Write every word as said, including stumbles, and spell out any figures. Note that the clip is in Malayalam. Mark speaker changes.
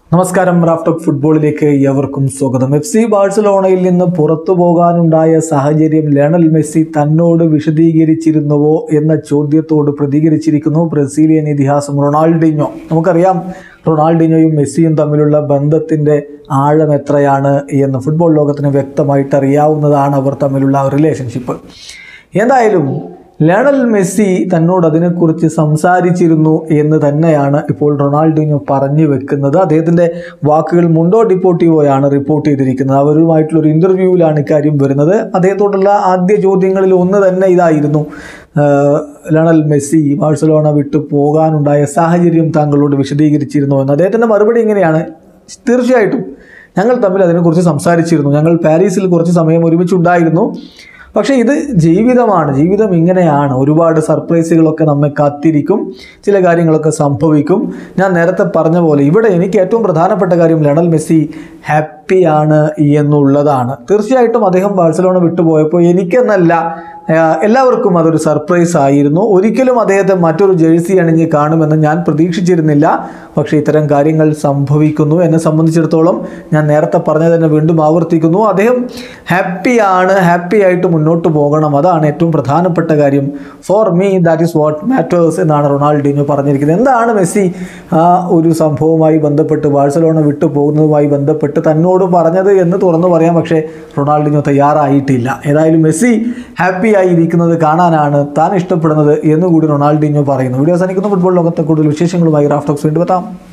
Speaker 1: നമസ്കാരം, റാഫ്റ്റോക്ക് ഫുട്ബോളിലേക്ക് ഏവർക്കും സ്വാഗതം. എഫ് സി ബാഴ്സലോണയിൽ നിന്ന് പുറത്തു പോകാനുണ്ടായ സാഹചര്യം ലയണൽ മെസ്സി തന്നോട് വിശദീകരിച്ചിരുന്നുവോ എന്ന ചോദ്യത്തോട് പ്രതികരിച്ചിരിക്കുന്നു ബ്രസീലിയൻ ഇതിഹാസം റൊണാൾഡിഞ്ഞോ. നമുക്കറിയാം, റൊണാൾഡിഞ്ഞോയും മെസ്സിയും തമ്മിലുള്ള ബന്ധത്തിൻ്റെ ആഴം എത്രയാണ് എന്ന് ഫുട്ബോൾ ലോകത്തിന് വ്യക്തമായിട്ട് അറിയാവുന്നതാണ് അവർ തമ്മിലുള്ള റിലേഷൻഷിപ്പ്. എന്തായാലും ലയണൽ മെസ്സി തന്നോട് അതിനെക്കുറിച്ച് സംസാരിച്ചിരുന്നു എന്ന് തന്നെയാണ് ഇപ്പോൾ റൊണാൾഡിഞ്ഞോ പറഞ്ഞു വെക്കുന്നത്. അദ്ദേഹത്തിൻ്റെ വാക്കുകൾ മുണ്ടോ ഡിപ്പോർട്ടിവോയാണ് റിപ്പോർട്ട് ചെയ്തിരിക്കുന്നത്. അവരുമായിട്ടുള്ളൊരു ഇൻ്റർവ്യൂവിലാണ് ഇക്കാര്യം വരുന്നത്. അദ്ദേഹത്തോടുള്ള ആദ്യ ചോദ്യങ്ങളിൽ ഒന്ന് തന്നെ ഇതായിരുന്നു: ലയണൽ മെസ്സി ബാഴ്സലോണ വിട്ടു പോകാനുണ്ടായ സാഹചര്യം താങ്കളോട് വിശദീകരിച്ചിരുന്നു എന്ന്. അദ്ദേഹത്തിൻ്റെ മറുപടി ഇങ്ങനെയാണ്: തീർച്ചയായിട്ടും ഞങ്ങൾ തമ്മിൽ അതിനെക്കുറിച്ച് സംസാരിച്ചിരുന്നു. ഞങ്ങൾ പാരീസിൽ കുറച്ച് സമയം ഒരുമിച്ചുണ്ടായിരുന്നു. പക്ഷേ ഇത് ജീവിതമാണ്, ജീവിതം ഇങ്ങനെയാണ്. ഒരുപാട് സർപ്രൈസുകളൊക്കെ നമ്മെ കാത്തിരിക്കും, ചില കാര്യങ്ങളൊക്കെ സംഭവിക്കും. ഞാൻ നേരത്തെ പറഞ്ഞ പോലെ ഇവിടെ എനിക്ക് ഏറ്റവും പ്രധാനപ്പെട്ട കാര്യം ലയണൽ മെസ്സി ഹാപ്പിയാണ് എന്നുള്ളതാണ്. തീർച്ചയായിട്ടും അദ്ദേഹം ബാഴ്സലോണ വിട്ടുപോയപ്പോൾ എനിക്കെന്നല്ല, എല്ലാവർക്കും അതൊരു സർപ്രൈസ് ആയിരുന്നു. ഒരിക്കലും അദ്ദേഹത്തെ മറ്റൊരു ജേഴ്സി അണിഞ്ഞ് കാണുമെന്ന് ഞാൻ പ്രതീക്ഷിച്ചിരുന്നില്ല. പക്ഷേ ഇത്തരം കാര്യങ്ങൾ സംഭവിക്കുന്നു. എന്നെ സംബന്ധിച്ചിടത്തോളം ഞാൻ നേരത്തെ പറഞ്ഞത് തന്നെ വീണ്ടും ആവർത്തിക്കുന്നു: അദ്ദേഹം ഹാപ്പിയാണ്, ഹാപ്പി ആയിട്ട് മുന്നോട്ട് പോകണം, അതാണ് ഏറ്റവും പ്രധാനപ്പെട്ട കാര്യം. For me that is what matters എന്നാണ് റൊണാൾഡിഞ്ഞോ പറഞ്ഞിരിക്കുന്നത്. എന്താണ് മെസ്സി ആ ഒരു സംഭവവുമായി ബന്ധപ്പെട്ട്, ബാഴ്സലോണ വിട്ടു പോകുന്നതുമായി ബന്ധപ്പെട്ട് തന്നോട് പറഞ്ഞത് എന്ന് തുറന്നു പറയാം. പക്ഷേ റൊണാൾഡിഞ്ഞോ തയ്യാറായിട്ടില്ല. ഏതായാലും മെസ്സി ഹാപ്പി ആയിരിക്കുന്നത് കാണാനാണ് താൻ ഇഷ്ടപ്പെടുന്നത് എന്നുകൂടി റൊണാൾഡിഞ്ഞോ പറയുന്നു. വീഡിയോ അവസാനിക്കുന്നു. ഫുട്ബോൾ ലോകത്തെ കൂടുതൽ വിശേഷങ്ങളുമായി റാഫ്റ്റോക്സ് വീണ്ടും എത്താം.